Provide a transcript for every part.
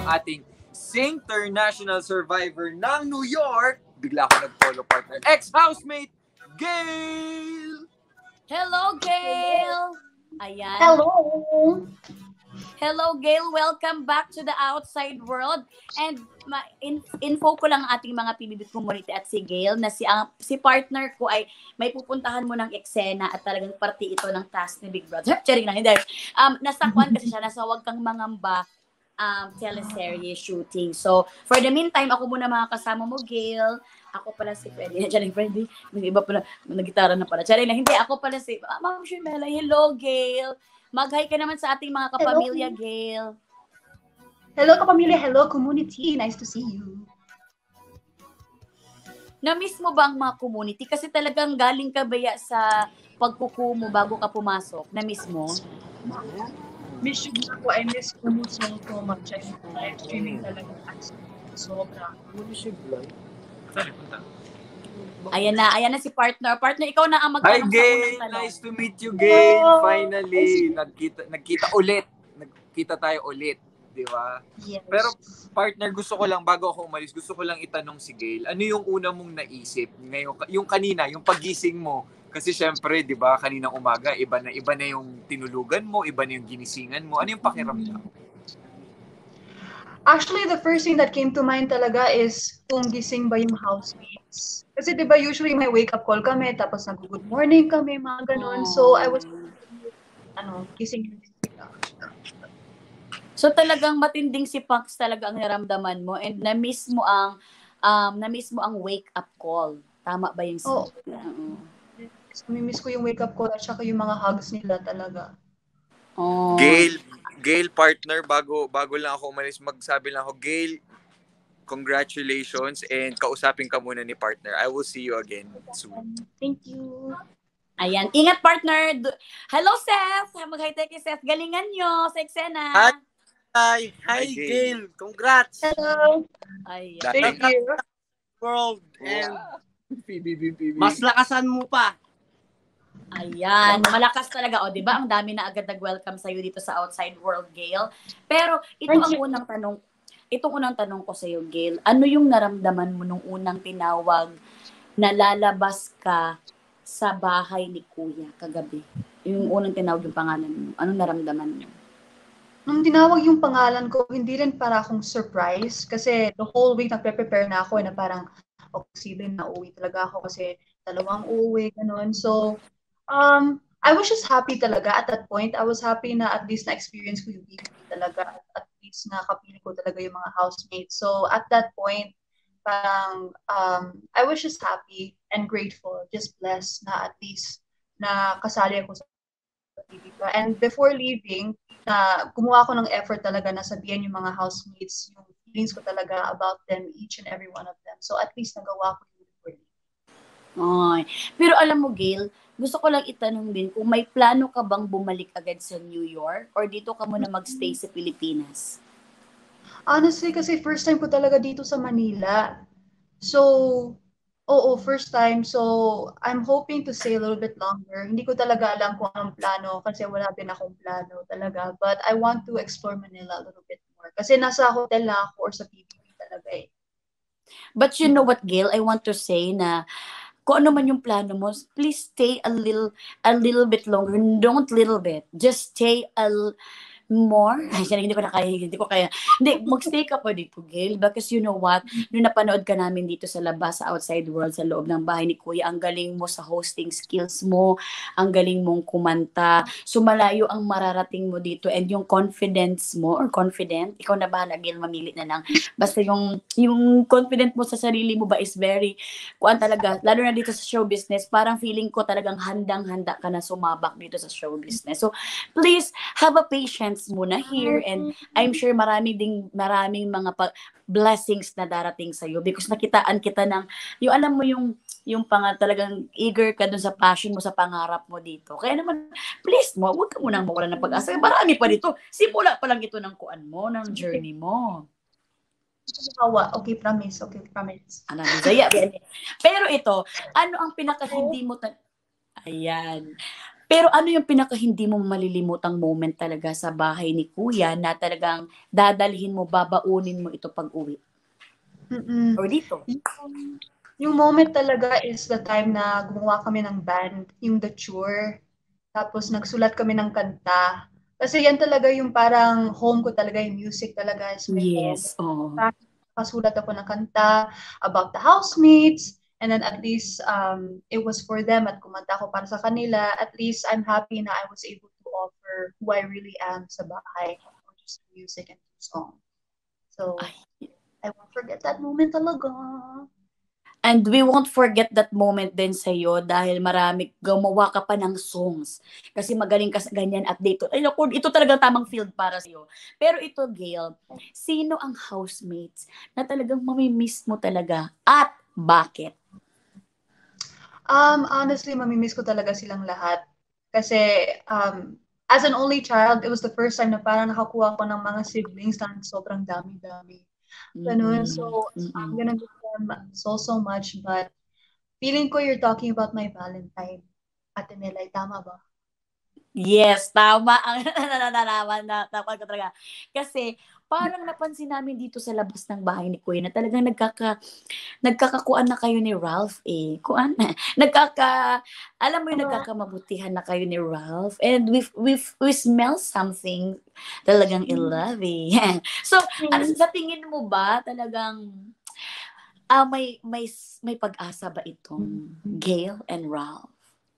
ang ating international survivor ng New York. Bigla ako nag-follow partner. Ex-housemate, Gail! Hello, Gail! Ayan. Hello! Hello, Gail. Welcome back to the outside world. And info ko lang ating mga PBB community at si Gail na si partner ko ay may pupuntahan mo ng eksena at talagang parte ito ng task ni Big Brother. Charing lang, hindi. Nasa kwan kasi siya, nasa Huwag Kang Mangamba teleserye shooting. So, for the meantime, ako muna mga kasama mo, Gail. Ako pala si Freddy. Charing, Freddy. May iba pala, nagitara na pala. Charing lang, hindi. Ako pala si Ma'am Shimela. Hello, Gail. Mag-hi ka naman sa ating mga kapamilya, hello. Gail. Hello, kapamilya. Hello, community. Nice to see you. Na-miss mo ba ang mga community? Kasi talagang galing ka ba sa pagkuku mo bago ka pumasok? Na-miss mo? Miss you ako. I miss you so much. I'm live streaming talaga. Sobra. Ayan na si partner. Partner, ikaw na ang magtanong. Hi, Gail! Nice to meet you, Gail! Finally, nagkita ulit. Nagkita tayo ulit, di ba? Yes. Pero, partner, gusto ko lang, bago ako umalis, gusto ko lang itanong si Gail, ano yung una mong naisip? Ngayon, yung kanina, yung pagising mo, kasi syempre, di ba, kaninang umaga, iba na yung tinulugan mo, iba na yung ginisingan mo. Ano yung pakiramdam? Actually, the first thing that came to mind talaga is kung gising ba yung housemates. Kasi diba usually may wake-up call kami, tapos nag-good morning kami, mga ganun. So, I was, gising yung sila. So, talagang matinding si Pax talaga ang naramdaman mo and na-miss mo ang wake-up call. Tama ba yung Oo. Namimiss ko yung wake-up call at saka yung mga hugs nila talaga. Oh. Gail, partner, bago lang ako umalis, magsabi lang ako, Gail, congratulations and kausapin ka muna ni partner. I will see you again soon. Thank you. Ayan. Ingat, partner. Hello, Seth. Mag-hi kay Seth. Galingan nyo sa eksena. Hi, Gail. Congrats. Hello. Ayan. Thank you. World and PBB. mas lakasan mo pa. Ayan, malakas talaga. O, di ba? Ang dami na agad nag-welcome sa'yo dito sa Outside World, Gail. Pero, itong unang tanong ko sa'yo, Gail, ano yung naramdaman mo nung unang tinawag na lalabas ka sa bahay ni Kuya kagabi? Yung unang tinawag yung pangalan mo. Anong naramdaman mo? Nung tinawag yung pangalan ko, hindi rin para akong surprise. Kasi the whole week nagpe-prepare na ako na parang, posible na uwi talaga ako kasi dalawang uwi, ganun. So, I was just happy talaga at that point. I was happy na at least na-experience ko yung week talaga. At least nakapili ko talaga yung mga housemates. So, at that point, parang, I was just happy and grateful, just blessed na at least na kasali ako sa PBB. And before leaving, gumawa ako ng effort talaga na sabihan yung mga housemates, yung feelings ko talaga about them, each and every one of them. So, at least nagawa ko yung before leaving. Ay. Pero alam mo, Gail, gusto ko lang itanong din kung may plano ka bang bumalik agad sa New York or dito ka muna magstay sa Pilipinas? Honestly, kasi first time ko talaga dito sa Manila. So, first time. So, I'm hoping to stay a little bit longer. Hindi ko talaga alam kung anong plano kasi wala din akong plano talaga. But I want to explore Manila a little bit more. Kasi nasa hotel na ako or sa PBB talaga eh. But you know what, Gail? I want to say na kung ano man yung plano mo, please stay a little bit longer. Don't little bit. Just stay more. Ay, hindi ko kaya. Hindi, magstay ka pa dito, Gail. Because you know what? Nung napanood ka namin dito sa labas, sa outside world, sa loob ng bahay ni Kuya, ang galing mo sa hosting skills mo, ang galing mong kumanta. So, malayo ang mararating mo dito and yung confidence mo, or confident, ikaw na bahala, Gail, mamili na lang. Basta yung confident mo sa sarili mo ba is very, kuan talaga, lalo na dito sa show business, parang feeling ko talagang handang-handa ka na sumabak dito sa show business. So, please, have a patience muna here and I'm sure maraming mga blessings na darating sa iyo because nakitaan kita ng yung alam mo yung talagang eager ka dun sa passion mo sa pangarap mo dito. Kaya naman please mo, huwag ka munang mawalan ng pag-asa. Marami pa dito. Simula pa lang ito ng kuan mo, ng journey mo. Okay, promise. Ano, Zaya. Pero ito, ano ang pinaka hindi mo Ayan. Pero ano yung pinaka hindi mo malilimutang moment talaga sa bahay ni Kuya na talagang dadalhin mo, babaunin mo ito pag-uwi? Mm. Or dito? Yung moment talaga is the time na gumawa kami ng band, yung The Cure. Tapos nagsulat kami ng kanta. Kasi yan talaga yung parang home ko talaga, yung music talaga is my home. Yes, oo. Nakasulat ako ng kanta about the housemates, and then at least it was for them at kumanta ako para sa kanila. At least I'm happy na I was able to offer who I really am sa bahay, not just music and song. So, Ay. I won't forget that moment talaga. And we won't forget that moment din sa'yo dahil gumawa ka pa ng songs. Kasi magaling ka sa ganyan at dito. Ay, naku, ito talagang tamang field para sa'yo. Pero ito, Gail, sino ang housemates na talagang mamimiss mo talaga at bakit? Honestly, mamimiss ko talaga silang lahat. Kasi, as an only child, it was the first time na parang nakakuha ko ng mga siblings na sobrang dami-dami. Ganun. So, I'm gonna miss them so much. But, feeling ko you're talking about my Valentine. Ate Nelay, tama ba? Yes, tama ang nalalaman na tama ko talaga. Kasi parang napansin namin dito sa labas ng bahay ni Kuya na talagang nagkakakuan na kayo ni Ralph eh. Kuan na. Alam mo yung nagkakamabutihan na kayo ni Ralph. And we smell something talagang in love eh. So, sa tingin mo ba talagang may pag-asa ba itong Gail and Ralph?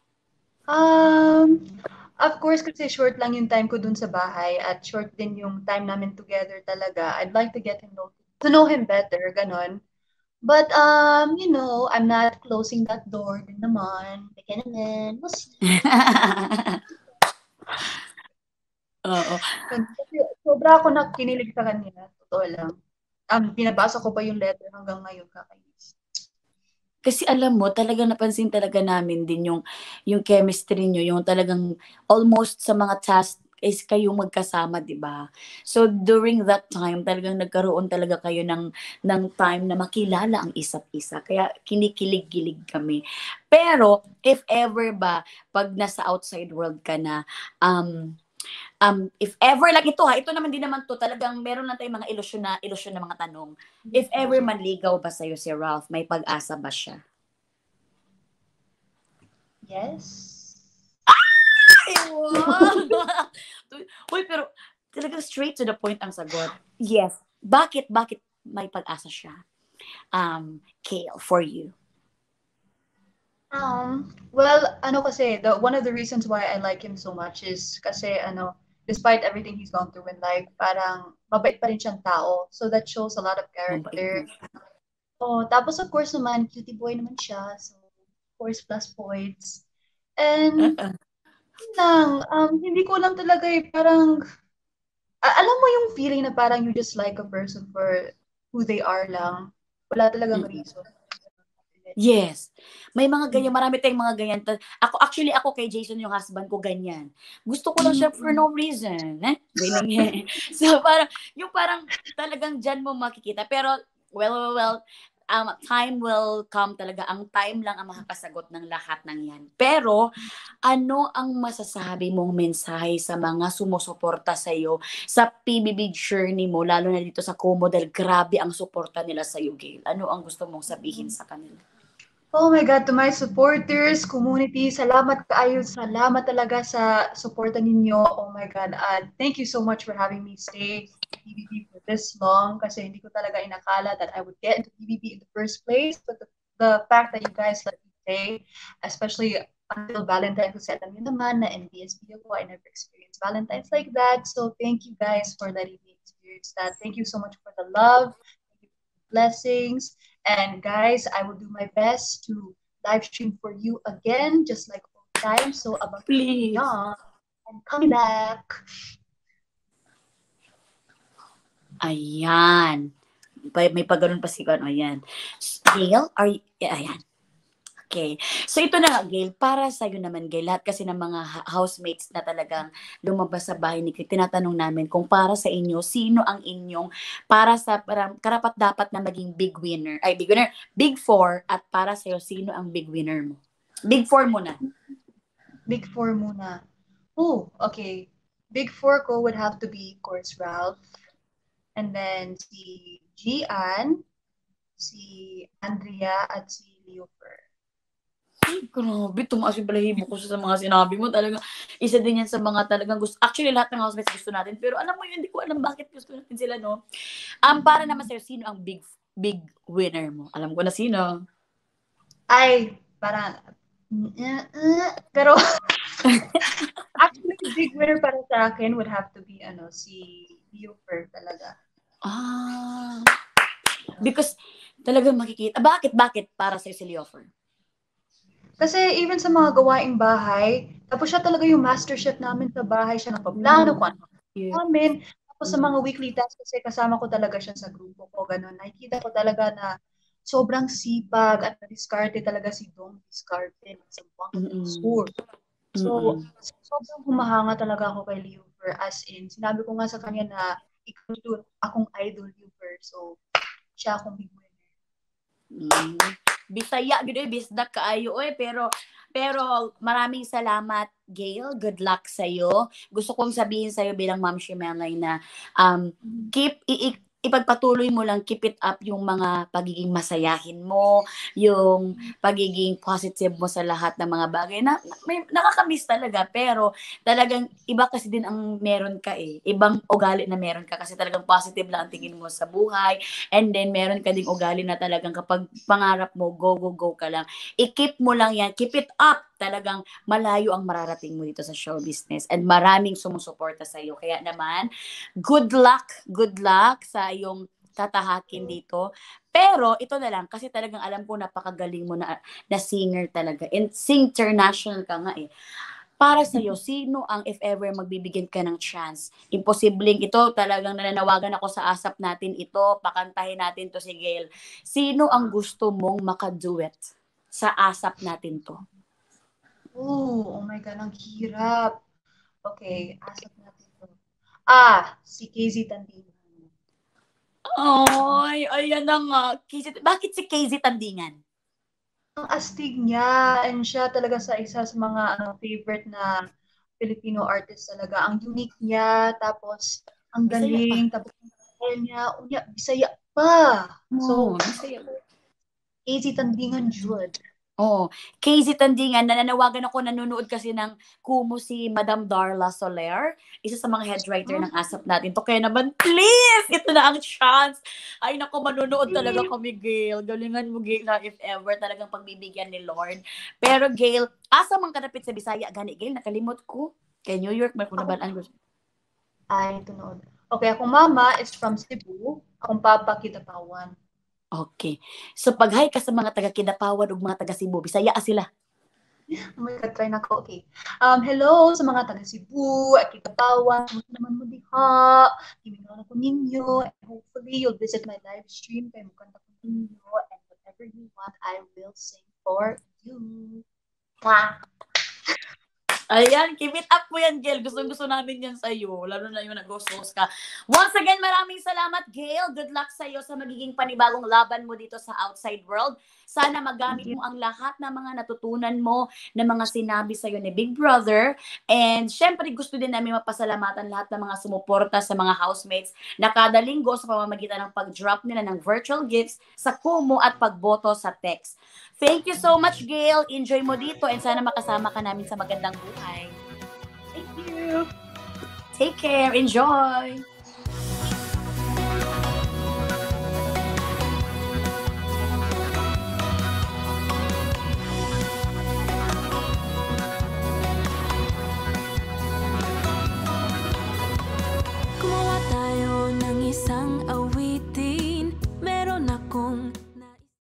Of course, kasi short lang yung time ko dun sa bahay at short din yung time namin together talaga. I'd like to get to know him better, ganon. But, I'm not closing that door din naman. Kaya naman, we'll see. Oo. Kasi sobra ako nakinilig sa kanya, totoo lang. Pinabasa ko pa yung letter hanggang ngayon, kakainis. Kasi alam mo, talagang napansin talaga namin din yung chemistry nyo, yung talagang almost sa mga task is kayong magkasama, di ba? So during that time, talagang nagkaroon talaga kayo ng time na makilala ang isa't isa. Kaya kinikilig-kilig kami. Pero if ever ba, pag nasa outside world ka na, if ever like ito naman din naman to, talagang meron lang tayong mga ilusyon na mga tanong. If ever manligaw ba sa'yo si Ralph, may pag-asa ba siya? Yes. Ay, wow! Uy, pero talagang straight to the point ang sagot. Yes. Bakit may pag-asa siya? Kale, for you. Well, kasi one of the reasons why I like him so much is kasi despite everything he's gone through in life, parang mabait pa rin siyang tao. So that shows a lot of Mabait character. mo siya. Oh, tapos of course naman, cutie boy naman siya. So, of course, plus points. And, yun lang, hindi ko lang talaga parang, alam mo yung feeling na parang you just like a person for who they are lang. Wala talagang reason. Yes. May mga ganyan, marami tayong mga ganyan. Ako kay Jason, yung husband ko, ganyan. Gusto ko lang siya for no reason. Ganyan. So, parang talagang dyan mo makikita. Pero, well, time will come talaga. Ang time lang ang makakasagot ng lahat ng yan. Pero, ano ang masasabi mong mensahe sa mga sumusuporta sa iyo sa PBB journey mo, lalo na dito sa Como, dahil grabe ang suporta nila sa iyo, Gail? Ano ang gusto mong sabihin sa kanila? Oh my God, to my supporters, community, salamat kaayo, salamat talaga sa suporta ninyo. Oh my God, thank you so much for having me stay in PBB for this long kasi hindi ko talaga inakala that I would get into PBB in the first place. But the fact that you guys let me stay, especially until Valentine's, kasi alam niyo naman na NBSB ako, I never experienced Valentine's like that. So thank you guys for letting me experience that. Thank you so much for the love, blessings. And guys, I will do my best to live stream for you again, just like all time. So about Please. I'm coming back. Ayan. May pagano'n pa si Kano. Ayan. Gail, ayan. Okay. So ito na nga, Gail, para sa'yo naman, Gail, lahat kasi ng mga housemates na talagang lumabas sa bahay ni Gail, tinatanong namin kung para sa inyo, sino ang inyong, para sa karapat-dapat na maging big four, at para sa'yo, sino ang big winner mo? Big four mo na. Big four muna. Oh, okay. Big four ko would have to be, of course, Ralph. And then si Gian, si Andrea, at si Leofer. Ay, grabe, tumaas yung balahibo ko sa mga sinabi mo. Talagang, isa din yan sa mga talagang gusto. Actually, lahat ng housemates gusto natin. Pero alam mo yun, hindi ko alam bakit gusto natin sila, no? Para naman sa'yo, sino ang big winner mo? Alam ko na sino. Ay, parang, pero, actually, big winner para sa akin would have to be, si Leofer talaga. Because, talagang makikita. Bakit para sa'yo si Leofer? Kasi even sa mga gawaing bahay, tapos siya talaga yung master chef namin sa bahay. Siya nagpaplano kung ano namin. Tapos sa mga weekly tasks kasi kasama ko talaga siya sa grupo ko. Ganun. Nakikita ko talaga na sobrang sipag at na-discarte talaga si Dong Discarte sa buwang score. So, sobrang humahanga talaga ako kay Leofer. As in, sinabi ko nga sa kanya na ikaw akong idol, Leofer. So, siya akong big winner. Bisaya gud bisdak kaayo pero maraming salamat, Gail. Good luck sa iyo. Gusto kong sabihin sa iyo bilang Ma'am Shimelay na ipagpatuloy mo lang, keep it up yung mga pagiging masayahin mo, yung pagiging positive mo sa lahat ng mga bagay na nakakamiss talaga, pero talagang iba kasi din ang meron ka ibang ugali na meron ka kasi talagang positive lang ang tingin mo sa buhay, and then meron ka ding ugali na talagang kapag pangarap mo, go ka lang. I-keep mo lang yan, keep it up, talagang malayo ang mararating mo dito sa show business and maraming sumusuporta sa iyo. Kaya naman, good luck sa iyong tatahakin dito. Pero ito na lang, kasi talagang alam ko napakagaling mo na singer talaga. And sing international ka nga Para sa iyo, sino ang if ever magbibigyan ka ng chance? Imposibleng ito, talagang nananawagan ako sa ASAP natin ito, pakantahin natin to si Gail. Sino ang gusto mong makaduet sa ASAP natin to? Oh my God, ang hirap. Okay, ASAP natin to. Si KZ Tandingan. Ay, ayan na nga. Bakit si KZ Tandingan? Ang astig niya, and siya talaga isa sa mga favorite na Filipino artist talaga. Ang unique niya, tapos ang galing, tapos ang style niya, Bisaya pa. So, Bisaya. KZ Tandingan, Jud. KZ Tandingan, nananawagan ako, nanonood kasi ng Kumu si Madam Darla Soler, isa sa mga head writer ng ASAP natin to. Kaya naman, please, ito na ang chance. Ay nako, manonood talaga kami, Gail. Galingan mo, Gail, na if ever talagang pagbibigyan ni Lord. Pero Gail, asa mang kadapit sa Bisaya, gani, Gail, nakalimot ko. Kay New York, may kunabalaan. Ay, tunood. Okay, akong mama is from Cebu, akong papa, Kitapawan. Okay. So, pag-hi ka sa mga taga-Kidapawan o mga taga-Cebu, Bisaya sila. Oh my God, try na ko. Okay. Hello sa mga taga-Cebu at Kitapawan. Kumusta naman mo diha? Himingaw na ko ninyo. And hopefully, you'll visit my live stream. Kaya mukanta ko ninyo. And whatever you want, I will sing for you. Mwah! Ayan, keep it up mo yan, Gail. Gusto namin yan sa'yo. Lalo na yung nag-host ka. Once again, maraming salamat, Gail. Good luck sa'yo sa magiging panibagong laban mo dito sa outside world. Sana magamit mo ang lahat ng mga natutunan mo na mga sinabi sa'yo ni Big Brother. And syempre, gusto din namin mapasalamatan lahat ng mga sumuporta sa mga housemates na kada linggo sa pamamagitan ng pag-drop nila ng virtual gifts sa Kumu at pagboto sa text. Thank you so much, Gail. Enjoy mo dito and sana makasama ka namin sa magandang buhay. Thank you. Take care. Enjoy. Gumawa tayo ng isang